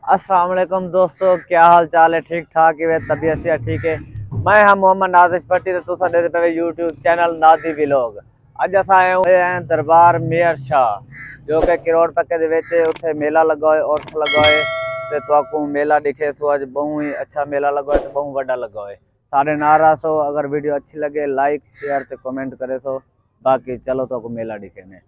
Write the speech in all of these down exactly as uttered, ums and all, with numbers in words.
अस्सलाम वालेकुम दोस्तों, क्या हाल चाल है? ठीक ठाक है, तबीयत से ठीक है। मैं हम मोहम्मद नाजिश भट्टी तो तुसा दे पे यूट्यूब चैनल नाजी व्लॉग। अज अस आए हैं दरबार मेयर शाह जो कि करोड़ पक्के दे विच उत्थे मेला लगा है, उर्स लगा है ते तुआकू मेला दिखे सो अज बहु ही अच्छा मेला लगा है, बहु वड्डा लगा है। सारे नारा सो अगर वीडियो अच्छी लगे लाइक शेयर ते कमेंट करे सो। बाकी चलो तो मेला दिखे ने।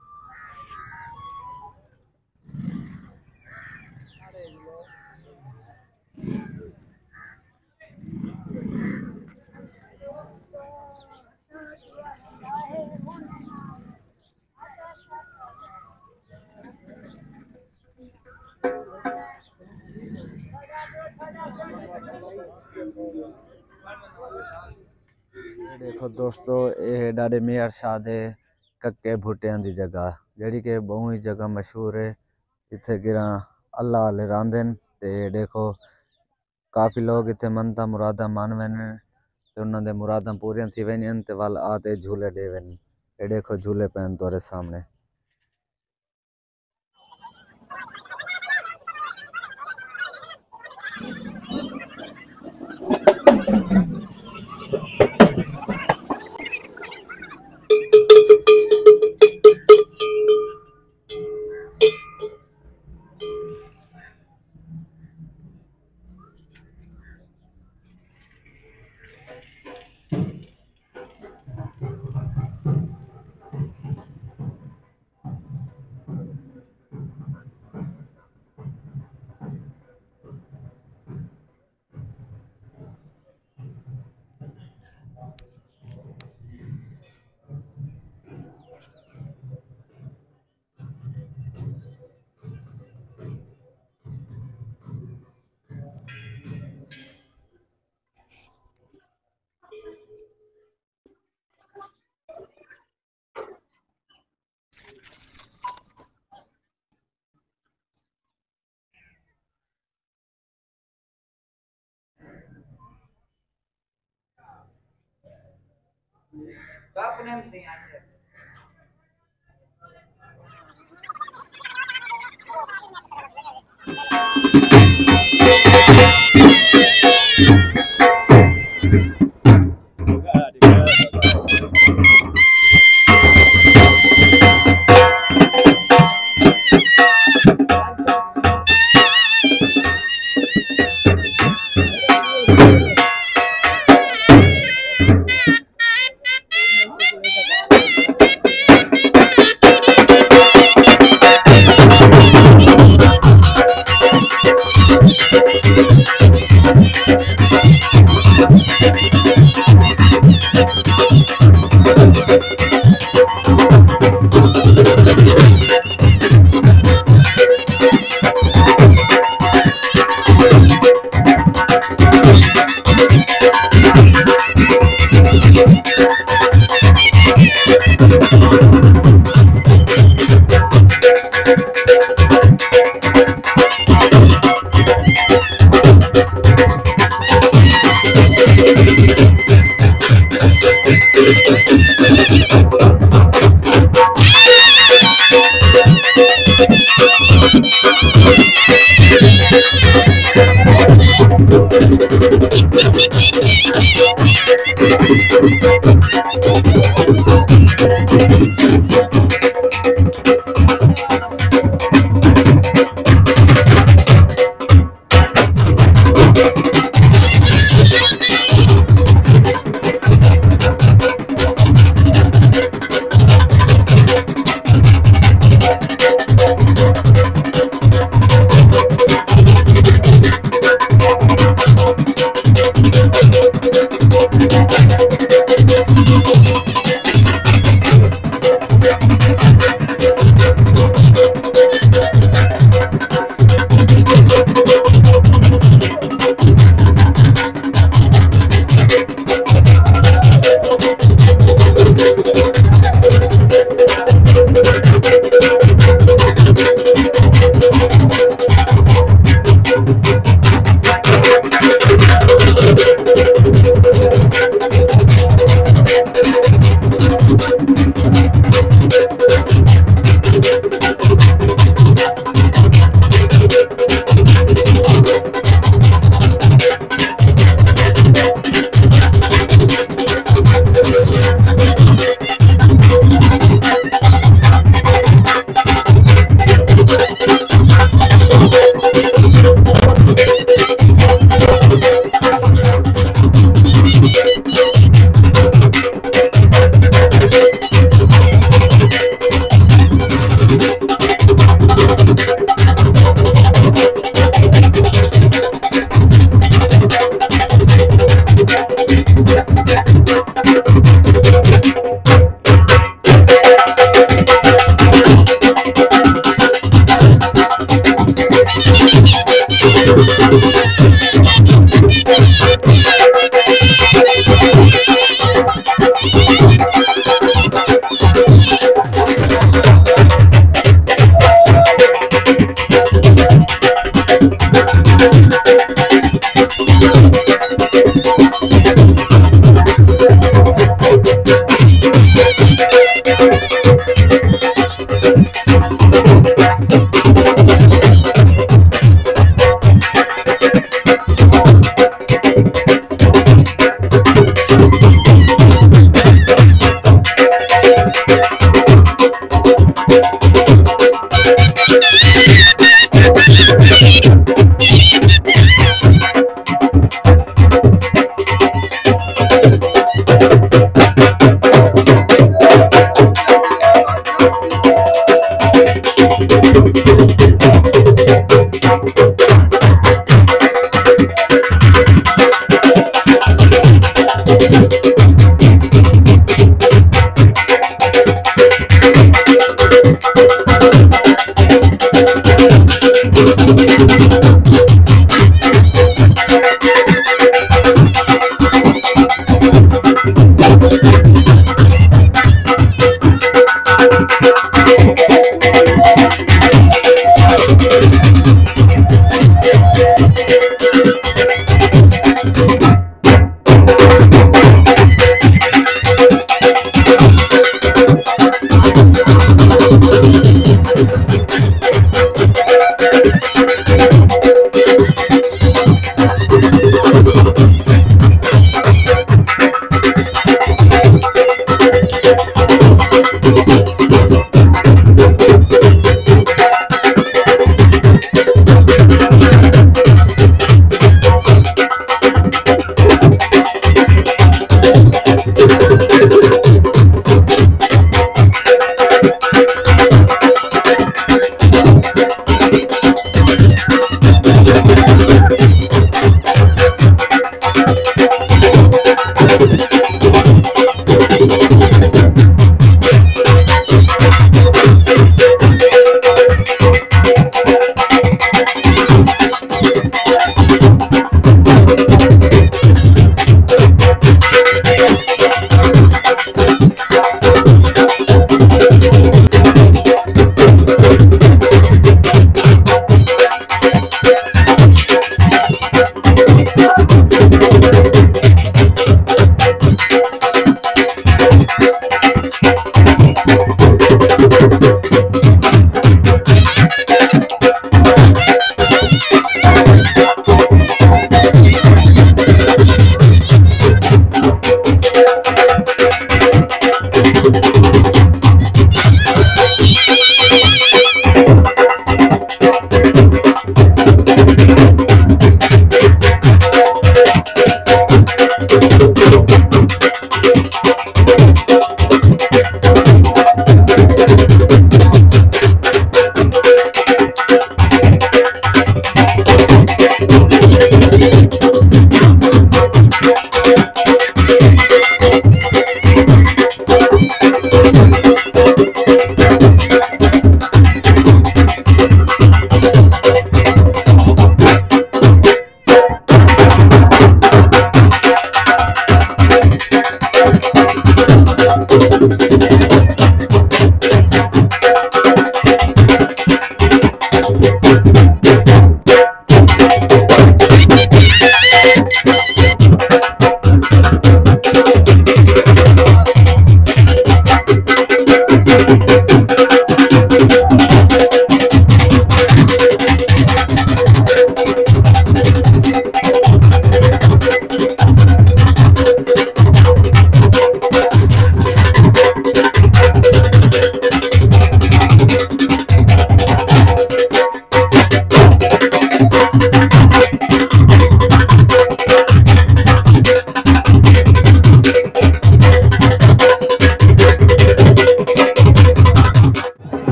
देखो दोस्तों, ये डाडे मेयर शाह दे कक्के भुट्टियां दी जगह जेड़ी कि बहु ही जगह मशहूर है। इत्थे गिरा अल्लाह वाले रांधन ते देखो काफ़ी लोग इत्थे मनता मुरादा मान वैन ते उन्हां दे मुरादा पूरियां थी वैन ते वल आते झूले दे वैन। ये देखो झूले पैन तोरे सामने।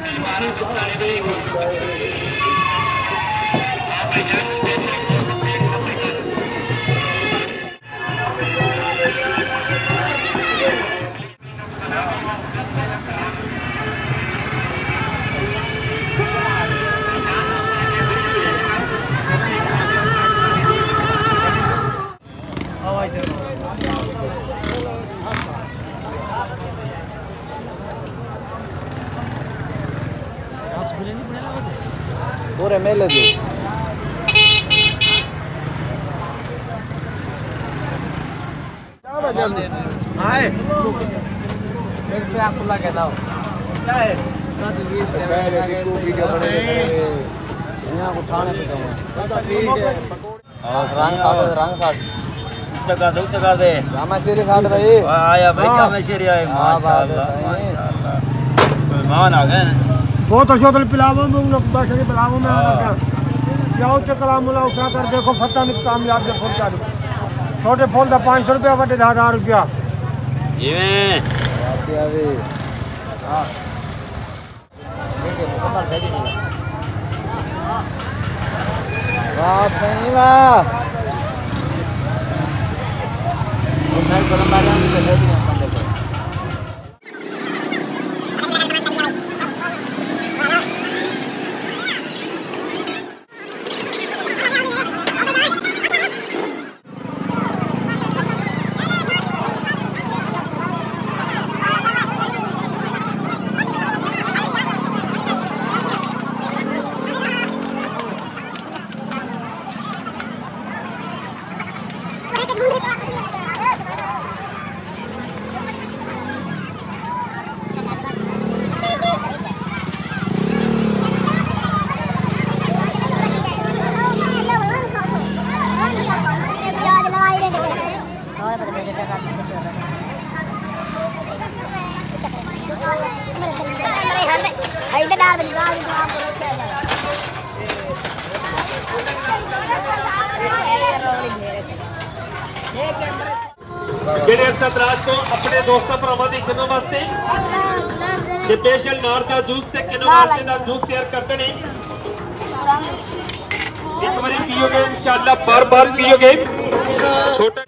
पूरे मेले दी आए आपको लगे था यहाँ उठाने पे रंग साथ कर दे कर दे रामा शेरी साथ भाई आया भाई रामा शेरी आए माशाल्लाह मेहमान आ गए बहुत अच्छे होटल पिलावो में उन बैठे के पिलावो में आना क्या जाओ तो कलाम मुला उठा कर देखो फत्ता में कामयाब जो फूल चालू छोटे फूल का पाँच सौ रुपया बड़े हजार रुपया ये में अभी हाँ वाह सही वाह उन्हें गरम बाजार में भेज दिया को अपने दोस्तों भरावां दी खिदमत वास्ते स्पेशल नार दा जूस ते किनो वास्ते दा जूस तैयार करते ने एक बारी पियोगे इंशाल्लाह बार बार पियोगे छोटा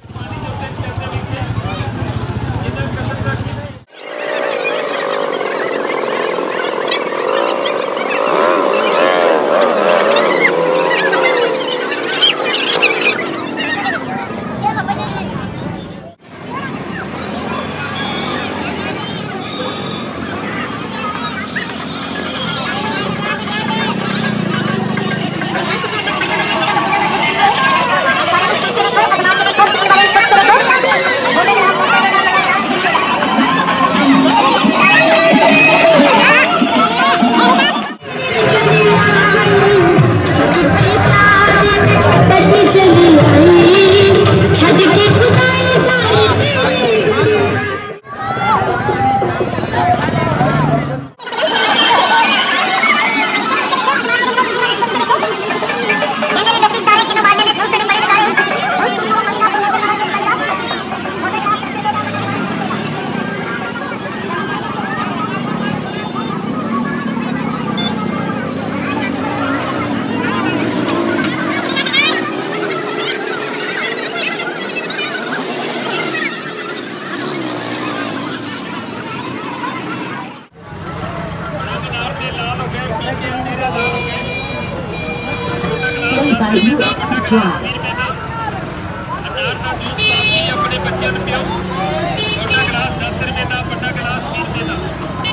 अपने बच्चे पियो छोटा गिलास दस रुपए का बड़ा गिलास बीस रुपए का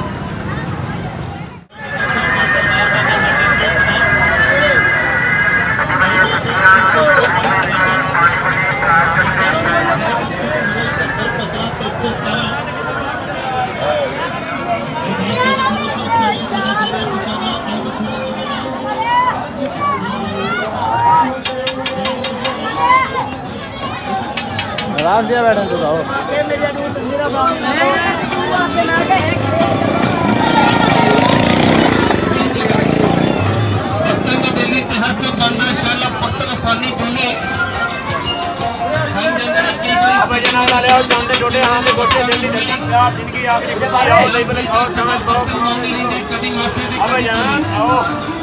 रात दिया बैठे तो जाओ नाल वाले आओ चांदे छोटे हां पे गोटे जल्दी जल्दी आप जिंदगी आखिरी खुशी आओ नहीं बोले खाओ समझ पाओ अब जान आओ